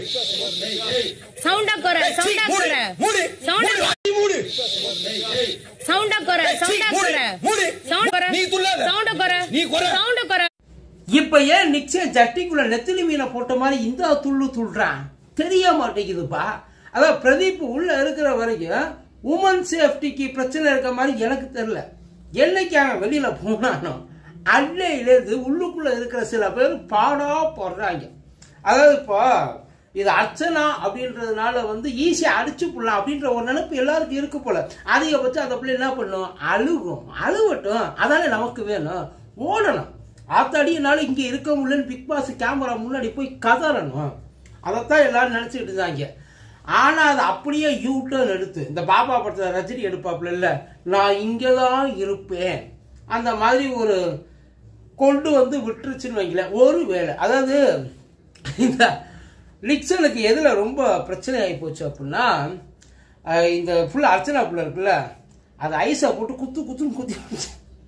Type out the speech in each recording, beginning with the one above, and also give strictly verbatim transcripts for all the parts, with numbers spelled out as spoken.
சவுண்டா குற சவுண்டா குற சவுண்டா மூடு சவுண்டா குற சவுண்டா குற மூடு சவுண்ட் குற நீ துள்ளாத சவுண்டா குற நீ குற சவுண்டா குற. இப்ப ஏன் நிச்சய ஜட்டிக்குள்ள நெத்திலி மீனை போட்ட மாதிரி இந்த துள்ளு துள்றான் தெரிய மாட்டேங்குதுப்பா. அதான் பிரதீப் உள்ள இருக்கிற வரைக்கும் உமன் சேஃப்டிக்கு பிரச்சனை இருக்க மாதிரி எனக்கு தெரியல. என்னைக்கு அவன் வெளியில போனானோ அன்னையிலேருந்து உள்ளுக்குள்ள இருக்கிற சில பேர் பாடா போடுறாங்க. அதாவது இப்போ இது அர்ச்சனா அப்படின்றதுனால வந்து ஈஸியா அடிச்சு போடலாம் அப்படின்ற ஒரு நினைப்பு எல்லாருக்கும் இருக்கு போல. அதிகபட்சம் அந்த பிள்ளை என்ன பண்ணும், அழுகும். அழுவட்டும், அதானே நமக்கு வேணும். ஓடணும். ஆத்தாடினாலும் இங்க இருக்க முடியலன்னு பிக் பாஸ் கேமரா முன்னாடி போய் கதறணும். அதைத்தான் எல்லாரும் நினைச்சுட்டு இருந்தாங்க. ஆனா அது அப்படியே யூ டர்ன் எடுத்து இந்த பாபா படத்துல ரஜினி எடுப்பாப்புல இல்ல, நான் இங்கதான் இருப்பேன் அந்த மாதிரி ஒரு கொண்டு வந்து விட்டுருச்சுன்னு வைக்கல. ஒரு வேளை அதாவது இந்த நிக்சனுக்கு எதுல ரொம்ப பிரச்சனை ஆகி போச்சு அப்படின்னா, இந்த ஃபுல் அர்ச்சனா புள்ள இருக்குல்ல, அது ஐஸை போட்டு குத்து குத்துன்னு குத்தி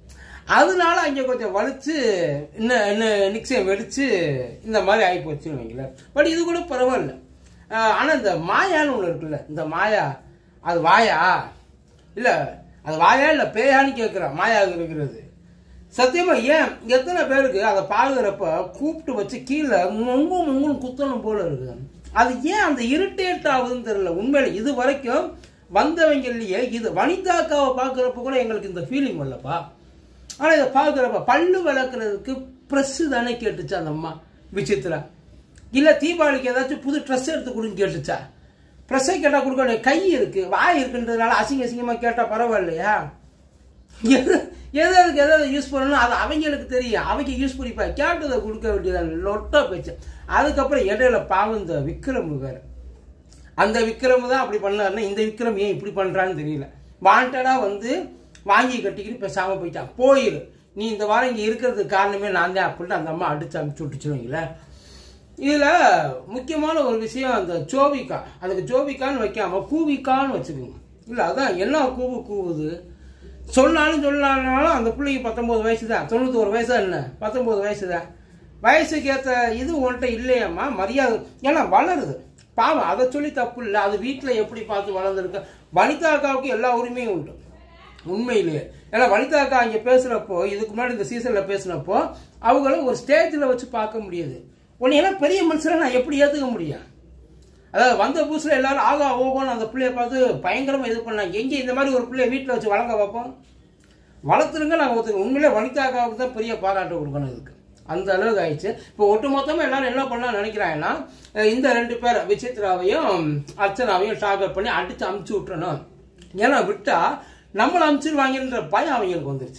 அதனால அங்கே கொஞ்சம் வலிச்சு இன்னும் இன்னும் நிக்சன் வெடிச்சு இந்த மாதிரி ஆகி போச்சுன்னு வைக்கல. பட் இது கூட பரவாயில்ல. ஆனால் இந்த மாயான்னு ஒன்று இருக்குல்ல, இந்த மாயா அது வாயா இல்லை, அது வாயா இல்லை பேயான்னு கேட்குறான் மாயாவுக்கு இருக்கிறது. சத்தியமா ஏன் எத்தனை பேருக்கு அதை பாக்குறப்ப கூப்பிட்டு வச்சு கீழே மொங்கு மொங்குன்னு குத்தணும் போல இருக்கு. அது ஏன் அந்த இரிட்டேட் ஆகுதுன்னு தெரியல. உண்மையில இது வரைக்கும் வந்தவங்களையே இது வனிதாக்காவை பார்க்குறப்ப கூட எங்களுக்கு இந்த ஃபீலிங் வரலப்பா. ஆனா இதை பார்க்குறப்ப பல்லு விளக்குறதுக்கு ப்ரெஸ் தானே கேட்டுச்சா அந்த அம்மா விசித்திரா, இல்ல தீபாவளிக்கு ஏதாச்சும் புது ட்ரெஸ் எடுத்து கொடுன்னு கேட்டுச்சா? ப்ரெஸ்ஸை கேட்டா கொடுக்க கை இருக்கு வாய் இருக்குன்றதுனால அசிங்க அசிங்கமா கேட்டா பரவாயில்லையா? எது எதுக்கு எதாவது யூஸ் பண்ணணும் அது அவங்களுக்கு தெரியும். அவங்க யூஸ் பண்ணிப்பா கேட்டதை கொடுக்க வேண்டியதான் லொட்டா போச்சு. அதுக்கப்புறம் இடையில பாவம் இந்த விக்ரம் வேற, அந்த விக்ரம் தான் அப்படி பண்ணாருன்னா இந்த விக்ரம் ஏன் இப்படி பண்றான்னு தெரியல. வாண்டடா வந்து வாங்கி கட்டிக்கிட்டு பேசாம போயிட்டான். போயிரு நீ இந்த வாரம் இங்க இருக்கிறதுக்கு காரணமே நான் தான் அப்படின்ட்டு அந்த அம்மா அடிச்சு அனுப்பிச்சு விட்டுச்சுவீங்கள. இதுல முக்கியமான ஒரு விஷயம் அந்த ஜோவிகா, அதுக்கு ஜோவிகான்னு வைக்காம கூவிக்கான்னு வச்சுக்கோங்க. இல்ல அதான் என்ன கூவு கூவுது சொன்னாலும் சொன்னாலும் அந்த பிள்ளைக்கு பத்தொன்பது வயசு தான், தொண்ணூத்தி ஒரு வயசா என்ன பத்தொன்பது வயசு தான். வயசுக்கு ஏற்ற இது உன்கிட்ட இல்லையாம்மா மரியாதை, ஏன்னா வளருது பாவம். அதை சொல்லி தப்பு இல்லை, அது வீட்டில் எப்படி பார்த்து வளர்ந்துருக்கு. வனிதா அக்காவுக்கு எல்லா உரிமையும் உண்டு உண்மையிலேயே. ஏன்னா வனிதா அக்கா இங்கே பேசுறப்போ இதுக்கு முன்னாடி இந்த சீசன்ல பேசினப்போ அவங்களும் ஒரு ஸ்டேஜில் வச்சு பார்க்க முடியுது. உன்னை எல்லாம் பெரிய மனுஷரை நான் எப்படி ஏற்றுக்க முடியும்? அதாவது வந்த புதுசுல எல்லாரும் ஆகா ஓகோன்னு அந்த பிள்ளைய பார்த்து பயங்கரமா இது பண்ணாங்க. எங்கே இந்த மாதிரி ஒரு பிள்ளைய வீட்டில் வச்சு வளங்க பார்ப்போம்? வளர்த்துருங்க நாங்கள் ஒத்துக்கோங்க. உண்மையிலே வனிதாக்காவுக்கு தான் பெரிய பாராட்டு கொடுக்கணும் இதுக்கு. அந்த அளவுக்கு ஆயிடுச்சு. இப்போ ஒட்டு மொத்தமாக எல்லாரும் என்ன பண்ணலாம் நினைக்கிறாங்கன்னா, இந்த ரெண்டு பேரை விசித்ராவையும் அர்ச்சனாவையும் டார்கெட் பண்ணி அடிச்சு அமுச்சு விட்டுறணும். ஏன்னா விட்டா நம்மளை அமுச்சிருவாங்கன்ற பயம் அவங்களுக்கு வந்துருச்சு.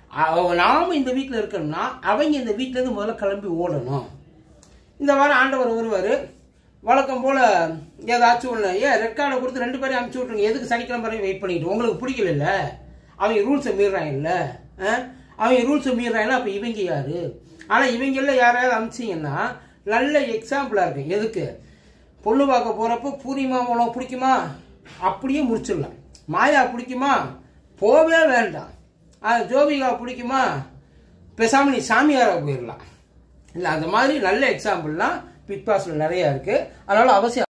நாம இந்த வீட்டில் இருக்கணும்னா அவங்க இந்த வீட்டிலேருந்து முதல்ல கிளம்பி ஓடணும். இந்த வாரம் ஆண்டவர் வருவார் வழக்கம் போல ஏதாச்சும் ஒன்று ஏன் ரெட் கார்டை கொடுத்து ரெண்டு பேரையும் அனுப்பிச்சு விட்ருங்க. எதுக்கு சனிக்கிழமை வரையும் வெயிட் பண்ணிட்டு உங்களுக்கு பிடிக்கல இல்லை, அவங்க ரூல்ஸை மீறாங்க இல்லை, அவங்க ரூல்ஸை மீறாங்கன்னா அப்போ இவங்க யாரு? ஆனால் இவங்கள யாராவது அனுப்பிச்சிங்கன்னா நல்ல எக்ஸாம்பிளாக இருக்கு. எதுக்கு பொண்ணு பார்க்க போகிறப்போ பூர்ணிமா உனக்கு பிடிக்குமா அப்படியே முடிச்சிடலாம். மாயா பிடிக்குமா போவே வேண்டாம். ஜோவிகா பிடிக்குமா பேசாமல் நீ சாமியாராக போயிடலாம். இல்லை அந்த மாதிரி நல்ல எக்ஸாம்பிள்லாம் பிக் பாஸ்ல நிறைய இருக்கு. அதனால அவசியம்